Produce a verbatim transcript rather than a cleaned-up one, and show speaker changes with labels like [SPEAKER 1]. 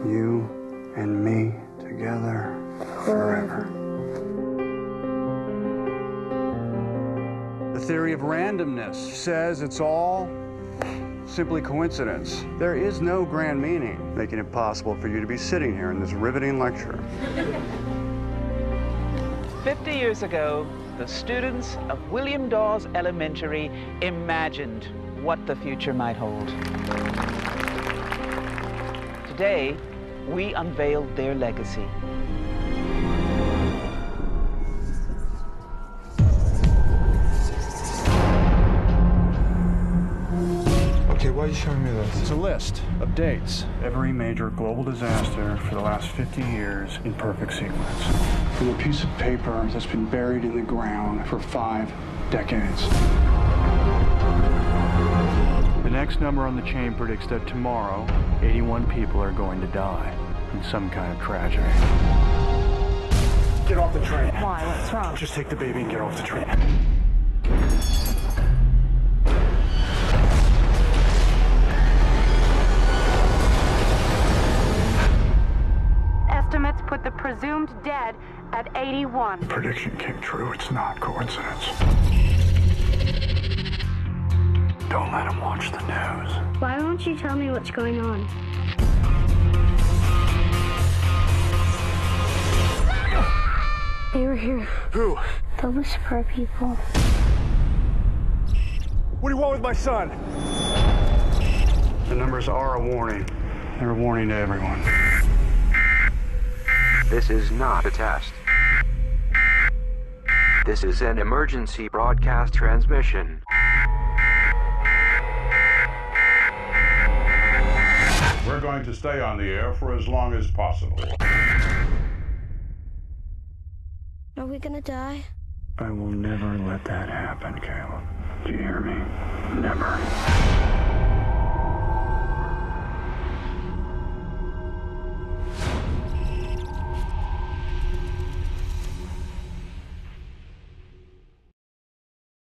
[SPEAKER 1] You and me together forever. The theory of randomness says it's all simply coincidence. There is no grand meaning, making it possible for you to be sitting here in this riveting lecture.
[SPEAKER 2] Fifty years ago, the students of William Dawes Elementary imagined what the future might hold. Today, we unveiled their legacy.
[SPEAKER 3] Okay, why are you showing me this?
[SPEAKER 1] It's a list of dates. Every major global disaster for the last fifty years in perfect sequence. From a piece of paper that's been buried in the ground for five decades. The next number on the chain predicts that tomorrow, eighty-one people are going to die in some kind of tragedy. Get off the train.
[SPEAKER 4] Why? What's wrong?
[SPEAKER 1] Just take the baby and get off the train.
[SPEAKER 4] Estimates put the presumed dead at eighty-one.
[SPEAKER 1] The prediction came true. It's not coincidence. Don't let him watch the news.
[SPEAKER 5] Why won't you tell me what's going on? They were here.
[SPEAKER 1] Who?
[SPEAKER 5] The Whisperer people.
[SPEAKER 1] What do you want with my son? The numbers are a warning. They're a warning to everyone.
[SPEAKER 6] This is not a test. This is an emergency broadcast transmission.
[SPEAKER 7] We're going to stay on the air for as long as possible.
[SPEAKER 5] Are we gonna die?
[SPEAKER 1] I will never let that happen, Caleb. Do you hear me? Never.